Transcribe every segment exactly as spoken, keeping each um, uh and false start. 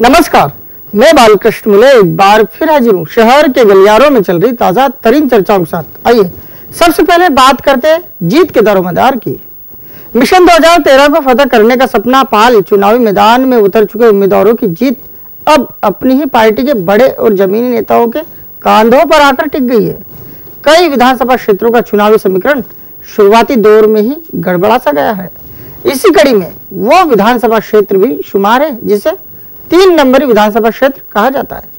नमस्कार, मैं बालकृष्ण मुले एक बार फिर हाजिर हूँ शहर के गलियारों में चल रही ताजा तरीन चर्चाओं के साथ। आइए सबसे पहले बात करते हैं जीत के दारोमदार की। मिशन दो हज़ार तेरह को फतह करने का सपना पाल चुनावी मैदान में उतर चुके उम्मीदवारों की जीत अब अपनी ही पार्टी के बड़े और जमीनी नेताओं के कांधों पर आकर टिक गई है। कई विधानसभा क्षेत्रों का चुनावी समीकरण शुरुआती दौर में ही गड़बड़ा सा गया है। इसी कड़ी में वो विधानसभा क्षेत्र भी शुमार है जिसे तीन नंबरी विधानसभा क्षेत्र कहा जाता है।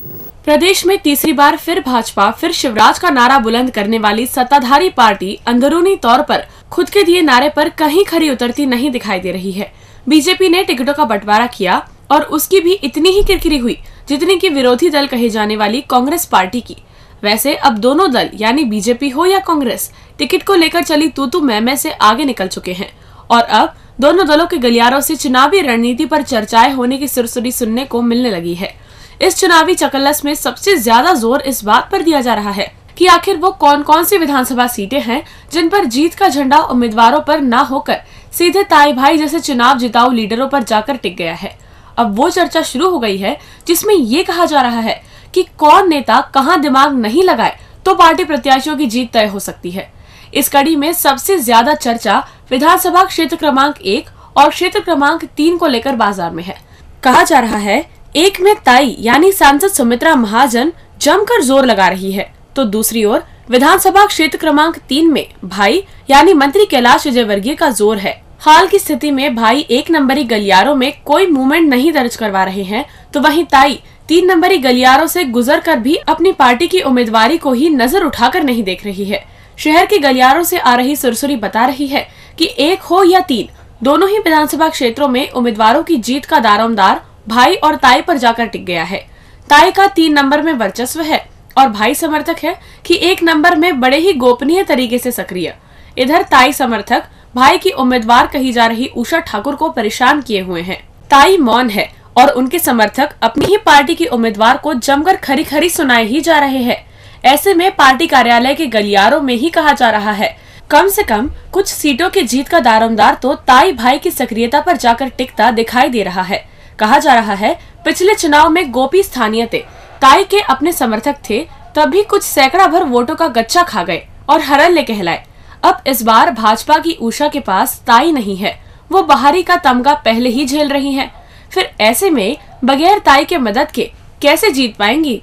प्रदेश में तीसरी बार फिर भाजपा फिर शिवराज का नारा बुलंद करने वाली सत्ताधारी पार्टी अंदरूनी तौर पर खुद के दिए नारे पर कहीं खरी उतरती नहीं दिखाई दे रही है। बीजेपी ने टिकटों का बंटवारा किया और उसकी भी इतनी ही किरकिरी हुई जितनी की विरोधी दल कही जाने वाली कांग्रेस पार्टी की। वैसे अब दोनों दल यानी बीजेपी हो या कांग्रेस टिकट को लेकर चली तू तू मैं मैं से आगे निकल चुके हैं और अब दोनों दलों के गलियारों से चुनावी रणनीति पर चर्चाएं होने की सुरसुरी सुनने को मिलने लगी है। इस चुनावी चकल्लस में सबसे ज्यादा जोर इस बात पर दिया जा रहा है कि आखिर वो कौन कौन सी विधानसभा सीटें हैं जिन पर जीत का झंडा उम्मीदवारों पर न होकर सीधे ताई भाई जैसे चुनाव जिताऊ लीडरों पर जाकर टिक गया है। अब वो चर्चा शुरू हो गई है जिसमें ये कहा जा रहा है कि कौन नेता कहाँ दिमाग नहीं लगाए तो पार्टी प्रत्याशियों की जीत तय हो सकती है। इस कड़ी में सबसे ज्यादा चर्चा विधानसभा क्षेत्र क्रमांक एक और क्षेत्र क्रमांक तीन को लेकर बाजार में है। कहा जा रहा है एक में ताई यानी सांसद सुमित्रा महाजन जमकर जोर लगा रही है तो दूसरी ओर विधानसभा क्षेत्र क्रमांक तीन में भाई यानी मंत्री कैलाश विजयवर्गीय का जोर है। हाल की स्थिति में भाई एक नंबरी गलियारों में कोई मूवमेंट नहीं दर्ज करवा रहे हैं तो वहीं ताई तीन नंबरी गलियारों से गुजर कर भी अपनी पार्टी की उम्मीदवारी को ही नजर उठाकर नहीं देख रही है। शहर के गलियारों से आ रही सुरसुरी बता रही है कि एक हो या तीन दोनों ही विधानसभा क्षेत्रों में उम्मीदवारों की जीत का दारोमदार भाई और ताई पर जाकर टिक गया है। ताई का तीन नंबर में वर्चस्व है और भाई समर्थक है कि एक नंबर में बड़े ही गोपनीय तरीके से सक्रिय। इधर ताई समर्थक भाई की उम्मीदवार कही जा रही उषा ठाकुर को परेशान किए हुए हैं। ताई मौन है और उनके समर्थक अपनी ही पार्टी की उम्मीदवार को जमकर खरी खरी सुनाए ही जा रहे हैं। ऐसे में पार्टी कार्यालय के गलियारों में ही कहा जा रहा है कम से कम कुछ सीटों की जीत का दारोमदार तो ताई भाई की सक्रियता पर जाकर टिकता दिखाई दे रहा है। कहा जा रहा है पिछले चुनाव में गोपी स्थानीय थे, ताई के अपने समर्थक थे, तब भी कुछ सैकड़ा भर वोटों का गच्चा खा गए और हरल्ले कहलाए। अब इस बार भाजपा की उषा के पास ताई नहीं है, वो बाहरी का तमगा पहले ही झेल रही है। फिर ऐसे में बगैर ताई के मदद के कैसे जीत पाएंगी।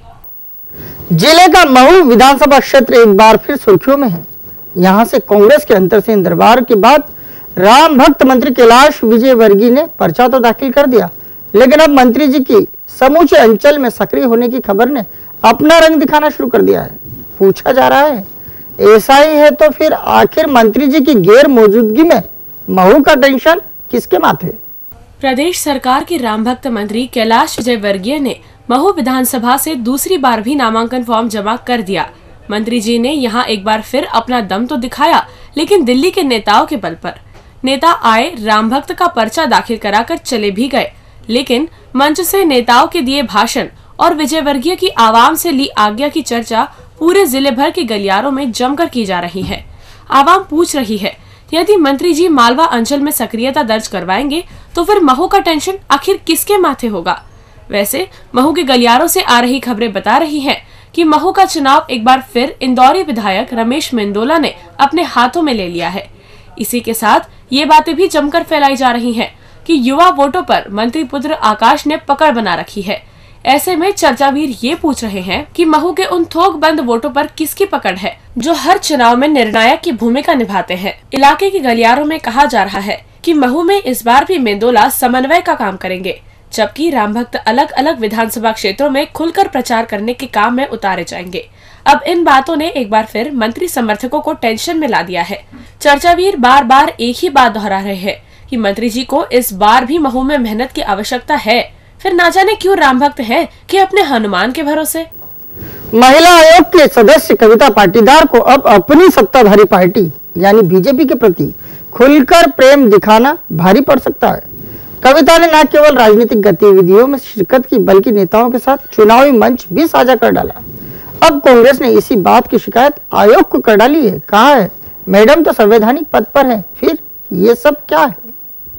जिले का महू विधानसभा क्षेत्र एक बार फिर सुर्खियों में है। यहाँ से कांग्रेस के अंतरसेन दरबार के बाद राम भक्त मंत्री कैलाश विजयवर्गीय ने पर्चा तो दाखिल कर दिया, लेकिन अब मंत्री जी की समूचे अंचल में सक्रिय होने की खबर ने अपना रंग दिखाना शुरू कर दिया है। पूछा जा रहा है ऐसा ही है तो फिर आखिर मंत्री जी की गैर मौजूदगी में महू का टेंशन किसके माथे। प्रदेश सरकार के राम भक्त मंत्री कैलाश विजयवर्गीय ने महू विधानसभा से दूसरी बार भी नामांकन फॉर्म जमा कर दिया। मंत्री जी ने यहां एक बार फिर अपना दम तो दिखाया, लेकिन दिल्ली के नेताओं के बल पर। नेता आए, राम भक्त का पर्चा दाखिल कराकर चले भी गए, लेकिन मंच से नेताओं के दिए भाषण और विजयवर्गीय की आवाम से ली आज्ञा की चर्चा पूरे जिले भर के गलियारों में जमकर की जा रही है। आवाम पूछ रही है यदि मंत्री जी मालवा अंचल में सक्रियता दर्ज करवाएंगे तो फिर महू का टेंशन आखिर किसके माथे होगा। वैसे महू के गलियारों से आ रही खबरें बता रही हैं कि महू का चुनाव एक बार फिर इंदौरी विधायक रमेश मेंदोला ने अपने हाथों में ले लिया है। इसी के साथ ये बातें भी जमकर फैलाई जा रही हैं कि युवा वोटों पर मंत्री पुत्र आकाश ने पकड़ बना रखी है। ऐसे में चर्चावीर ये पूछ रहे हैं कि महू के उन थोक बंद वोटों पर किसकी पकड़ है जो हर चुनाव में निर्णायक की भूमिका निभाते हैं। इलाके के गलियारों में कहा जा रहा है कि महू में इस बार भी मेंदोला समन्वय का काम करेंगे, जबकि राम भक्त अलग अलग विधानसभा क्षेत्रों में खुलकर प्रचार करने के काम में उतारे जाएंगे। अब इन बातों ने एक बार फिर मंत्री समर्थकों को टेंशन में ला दिया है। चर्चावीर बार बार एक ही बात दोहरा रहे हैं कि मंत्री जी को इस बार भी महू में मेहनत की आवश्यकता है। फिर ना जाने क्यों राम भक्त है कि अपने हनुमान के भरोसे। महिला आयोग के सदस्य कविता पाटीदार को अब अपनी सत्ताधारी पार्टी यानी बीजेपी के प्रति खुलकर प्रेम दिखाना भारी पड़ सकता है। कविता ने न केवल राजनीतिक गतिविधियों में शिरकत की बल्कि नेताओं के साथ चुनावी मंच भी साझा कर डाला। अब कांग्रेस ने इसी बात की शिकायत आयोग को कर डाली है। कहा है मैडम तो संवैधानिक पद पर है, फिर ये सब क्या है।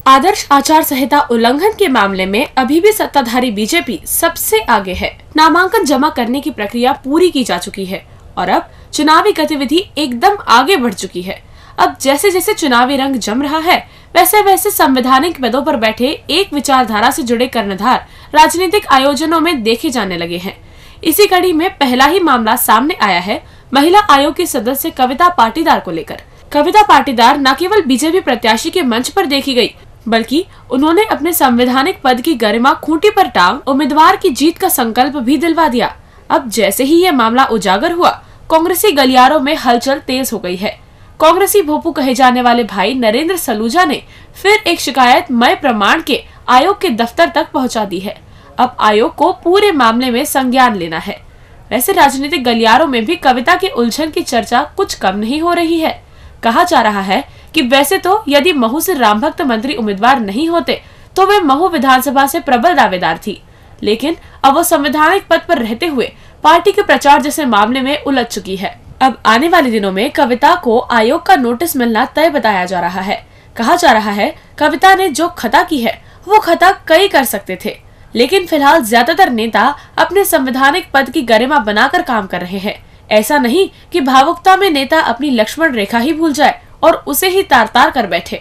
आदर्श आचार संहिता उल्लंघन के मामले में अभी भी सत्ताधारी बीजेपी सबसे आगे है। नामांकन जमा करने की प्रक्रिया पूरी की जा चुकी है और अब चुनावी गतिविधि एकदम आगे बढ़ चुकी है। अब जैसे जैसे चुनावी रंग जम रहा है, वैसे वैसे संवैधानिक पदों पर बैठे एक विचारधारा से जुड़े कर्णधार राजनीतिक आयोजनों में देखे जाने लगे हैं। इसी कड़ी में पहला ही मामला सामने आया है महिला आयोग की सदस्य कविता पाटीदार को लेकर। कविता पाटीदार न केवल बीजेपी प्रत्याशी के मंच पर देखी गई, बल्कि उन्होंने अपने संवैधानिक पद की गरिमा खूंटी पर टांग उम्मीदवार की जीत का संकल्प भी दिलवा दिया। अब जैसे ही ये मामला उजागर हुआ, कांग्रेसी गलियारों में हलचल तेज हो गई है। कांग्रेसी भोपू कहे जाने वाले भाई नरेंद्र सलूजा ने फिर एक शिकायत मय प्रमाण के आयोग के दफ्तर तक पहुंचा दी है। अब आयोग को पूरे मामले में संज्ञान लेना है। वैसे राजनीतिक गलियारों में भी कविता के उलझन की चर्चा कुछ कम नहीं हो रही है। कहा जा रहा है कि वैसे तो यदि महू से रामभक्त मंत्री उम्मीदवार नहीं होते तो वे महू विधानसभा से प्रबल दावेदार थी, लेकिन अब वो संवैधानिक पद पर रहते हुए पार्टी के प्रचार जैसे मामले में उलझ चुकी है। अब आने वाले दिनों में कविता को आयोग का नोटिस मिलना तय बताया जा रहा है। कहा जा रहा है कविता ने जो खता की है वो खता कई कर सकते थे, लेकिन फिलहाल ज्यादातर नेता अपने संवैधानिक पद की गरिमा बनाकर काम कर रहे हैं। ऐसा नहीं कि भावुकता में नेता अपनी लक्ष्मण रेखा ही भूल जाए और उसे ही तार तार कर बैठे।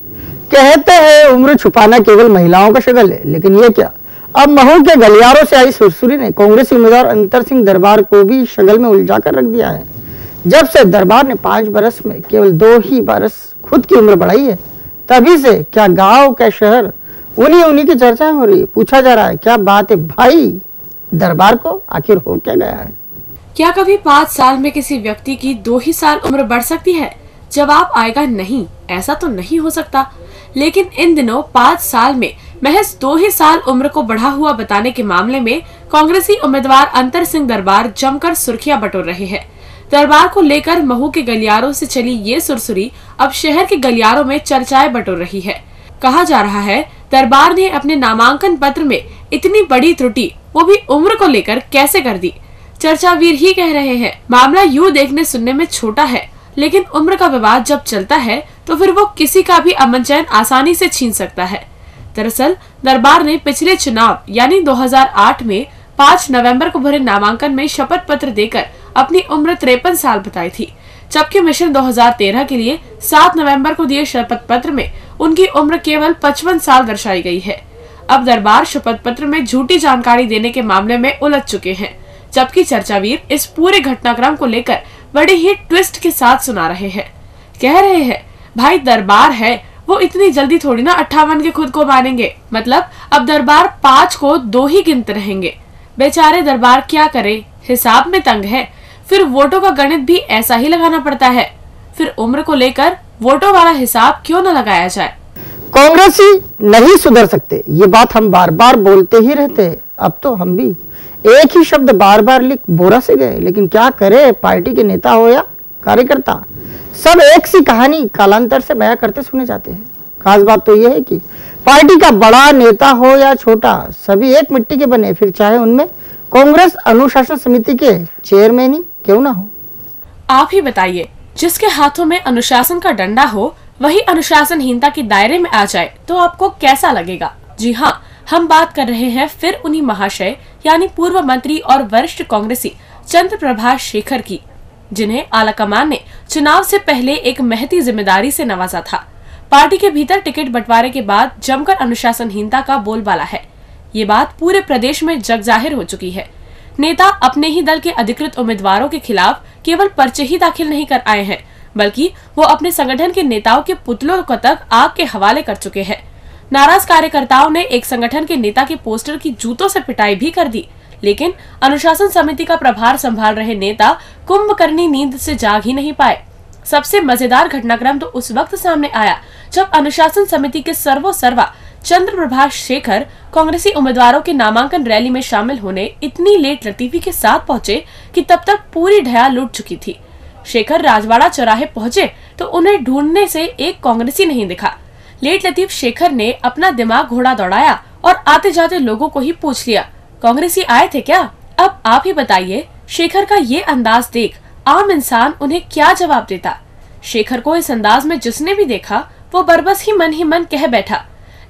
कहते हैं उम्र छुपाना केवल महिलाओं का शगल है, लेकिन ये क्या, अब महू के गलियारों से आई सुरसुरी ने कांग्रेसी उम्मीदवार अंतर सिंह दरबार को भी शगल में उलझा कर रख दिया है। जब से दरबार ने पांच बरस में केवल दो ही बरस खुद की उम्र बढ़ाई है, तभी से क्या गांव क्या शहर उन्हीं उन्हीं की चर्चाएं हो रही है। पूछा जा रहा है क्या बात है भाई, दरबार को आखिर हो क्या गया है? क्या कभी पाँच साल में किसी व्यक्ति की दो ही साल उम्र बढ़ सकती है? जवाब आएगा नहीं, ऐसा तो नहीं हो सकता। लेकिन इन दिनों पाँच साल में महज दो ही साल उम्र को बढ़ा हुआ बताने के मामले में कांग्रेसी उम्मीदवार अंतर सिंह दरबार जमकर सुर्खियां बटोर रहे हैं। दरबार को लेकर महू के गलियारों से चली ये सुरसुरी अब शहर के गलियारों में चर्चाएं बटोर रही है। कहा जा रहा है दरबार ने अपने नामांकन पत्र में इतनी बड़ी त्रुटि, वो भी उम्र को लेकर, कैसे कर दी। चर्चावीर ही कह रहे हैं मामला यूं देखने सुनने में छोटा है, लेकिन उम्र का विवाद जब चलता है तो फिर वो किसी का भी अमन चैन आसानी से छीन सकता है। दरअसल दरबार ने पिछले चुनाव यानी दो हज़ार आठ में पाँच नवंबर को भरे नामांकन में शपथ पत्र देकर अपनी उम्र तिरपन साल बताई थी, जबकि मिशन दो हज़ार तेरह के लिए सात नवंबर को दिए शपथ पत्र में उनकी उम्र केवल पचपन साल दर्शाई गई है। अब दरबार शपथ पत्र में झूठी जानकारी देने के मामले में उलझ चुके हैं, जबकि चर्चावीर इस पूरे घटनाक्रम को लेकर बड़े ही ट्विस्ट के साथ सुना रहे हैं। कह रहे हैं भाई दरबार है, वो इतनी जल्दी थोड़ी ना अट्ठावन के खुद को मानेंगे। मतलब अब दरबार पाँच को दो ही गिनते रहेंगे। बेचारे दरबार क्या करे, हिसाब में तंग है। फिर वोटों का गणित भी ऐसा ही लगाना पड़ता है। फिर उम्र को लेकर वोटों वाला हिसाब क्यों न लगाया जाए। कांग्रेसी नहीं सुधर सकते, ये बात हम बार बार बोलते ही रहते हैं। अब तो हम भी एक ही शब्द बार बार लिख बोरा से गए, लेकिन क्या करे, पार्टी के नेता हो या कार्यकर्ता, सब एक सी कहानी कालांतर से बयां करते सुने जाते हैं। खास बात तो यह है कि पार्टी का बड़ा नेता हो या छोटा, सभी एक मिट्टी के बने, फिर चाहे उनमें कांग्रेस अनुशासन समिति के चेयरमैन ही क्यों ना हो। आप ही बताइए, जिसके हाथों में अनुशासन का डंडा हो वही अनुशासनहीनता के दायरे में आ जाए तो आपको कैसा लगेगा। जी हाँ, हम बात कर रहे हैं फिर उन्हीं महाशय यानी पूर्व मंत्री और वरिष्ठ कांग्रेसी चंद्र प्रभाष शेखर की, जिन्हें आलाकमान ने चुनाव से पहले एक महती जिम्मेदारी से नवाजा था। पार्टी के भीतर टिकट बंटवारे के बाद जमकर अनुशासनहीनता का बोलबाला है। ये बात पूरे प्रदेश में जग जाहिर हो चुकी है। नेता अपने ही दल के अधिकृत उम्मीदवारों के खिलाफ केवल पर्चे ही दाखिल नहीं कर आए हैं, बल्कि वो अपने संगठन के नेताओं के पुतलों को तक आग के हवाले कर चुके हैं। नाराज कार्यकर्ताओं ने एक संगठन के नेता के पोस्टर की जूतों से पिटाई भी कर दी, लेकिन अनुशासन समिति का प्रभार संभाल रहे नेता कुंभकर्णी नींद से जाग ही नहीं पाए। सबसे मजेदार घटनाक्रम तो उस वक्त सामने आया जब अनुशासन समिति के सर्वो सर्वा चंद्र प्रभाष शेखर कांग्रेसी उम्मीदवारों के नामांकन रैली में शामिल होने इतनी लेट लतीफी के साथ पहुंचे कि तब तक पूरी ढया लूट चुकी थी। शेखर राजवाड़ा चौराहे पहुंचे तो उन्हें ढूंढने से एक कांग्रेसी नहीं दिखा। लेट लतीफ शेखर ने अपना दिमाग घोड़ा दौड़ाया और आते जाते लोगों को ही पूछ लिया, कांग्रेसी आए थे क्या? अब आप ही बताइए, शेखर का ये अंदाज देख आम इंसान उन्हें क्या जवाब देता। शेखर को इस अंदाज में जिसने भी देखा वो बरबस ही मन ही मन कह बैठा,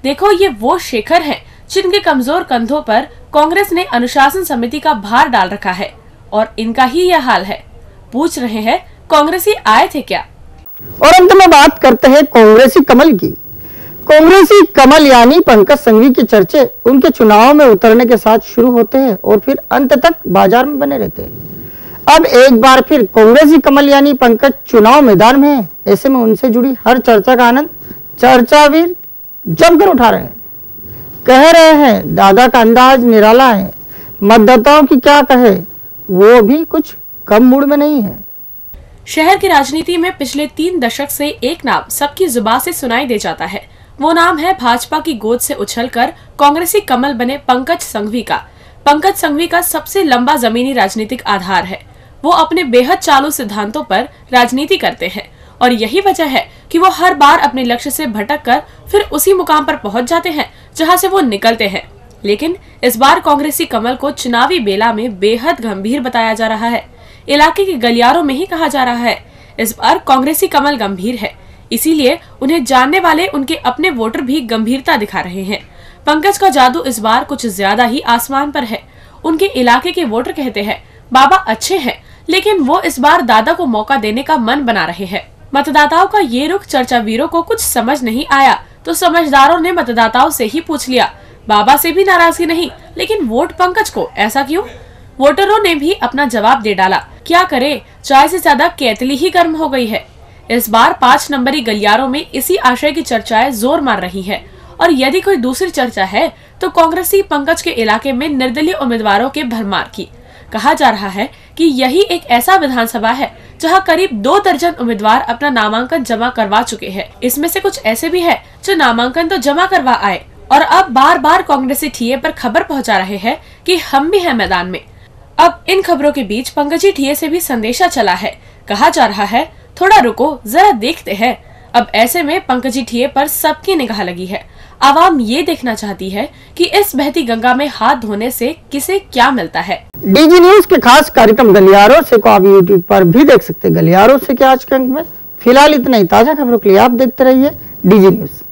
देखो ये वो शेखर हैं जिनके कमजोर कंधों पर कांग्रेस ने अनुशासन समिति का भार डाल रखा है और इनका ही यह हाल है। पूछ रहे हैं कांग्रेसी आए थे क्या? और अंत में बात करते हैं कांग्रेसी कमल की। कांग्रेसी कमल यानी पंकज संघवी की चर्चे उनके चुनाव में उतरने के साथ शुरू होते हैं और फिर अंत तक बाजार में बने रहते हैं। अब एक बार फिर कांग्रेसी कमल यानी पंकज चुनाव मैदान में है। ऐसे में उनसे जुड़ी हर चर्चा का आनंद चर्चावीर जमकर उठा रहे हैं। कह रहे हैं दादा का अंदाज निराला है, मतदाताओं की क्या कहे, वो भी कुछ कम मूड में नहीं है। शहर की राजनीति में पिछले तीन दशक से एक नाम सबकी जुबान से सुनाई दे जाता है। वो नाम है भाजपा की गोद से उछलकर कांग्रेसी कमल बने पंकज संघवी का। पंकज संघवी का सबसे लंबा जमीनी राजनीतिक आधार है। वो अपने बेहद चालू सिद्धांतों पर राजनीति करते हैं और यही वजह है कि वो हर बार अपने लक्ष्य से भटक कर फिर उसी मुकाम पर पहुंच जाते हैं जहां से वो निकलते हैं। लेकिन इस बार कांग्रेसी कमल को चुनावी बेला में बेहद गंभीर बताया जा रहा है। इलाके के गलियारों में ही कहा जा रहा है इस बार कांग्रेसी कमल गंभीर है, इसीलिए उन्हें जानने वाले उनके अपने वोटर भी गंभीरता दिखा रहे हैं। पंकज का जादू इस बार कुछ ज्यादा ही आसमान पर है। उनके इलाके के वोटर कहते हैं बाबा अच्छे हैं, लेकिन वो इस बार दादा को मौका देने का मन बना रहे हैं। मतदाताओं का ये रुख चर्चावीरों को कुछ समझ नहीं आया तो समझदारों ने मतदाताओं से ही पूछ लिया। बाबा से भी नाराजगी नहीं, लेकिन वोट पंकज को, ऐसा क्यों? वोटरों ने भी अपना जवाब दे डाला। क्या करे, चाय से ज्यादा केतली ही गर्म हो गई है। इस बार पांच नंबरी गलियारों में इसी आशय की चर्चाएं जोर मार रही है और यदि कोई दूसरी चर्चा है तो कांग्रेसी पंकज के इलाके में निर्दलीय उम्मीदवारों के भरमार की। कहा जा रहा है कि यही एक ऐसा विधानसभा है जहां करीब दो दर्जन उम्मीदवार अपना नामांकन जमा करवा चुके हैं। इसमें से कुछ ऐसे भी है जो नामांकन तो जमा करवा आए और अब बार बार कांग्रेसी ठिये पर खबर पहुंचा रहे हैं कि हम भी हैं मैदान में। अब इन खबरों के बीच पंकजी ठिये से भी संदेशा चला है। कहा जा रहा है थोड़ा रुको, जरा देखते हैं। अब ऐसे में पंकजी ठिये पर सबकी निगाह लगी है। आवाम ये देखना चाहती है कि इस बहती गंगा में हाथ धोने से किसे क्या मिलता है। डीजी न्यूज के खास कार्यक्रम गलियारों से को आप यूट्यूब पर भी देख सकते हैं। गलियारों से के आज के अंक में फिलहाल इतना ही। ताजा खबरों के लिए आप देखते रहिए डीजी न्यूज।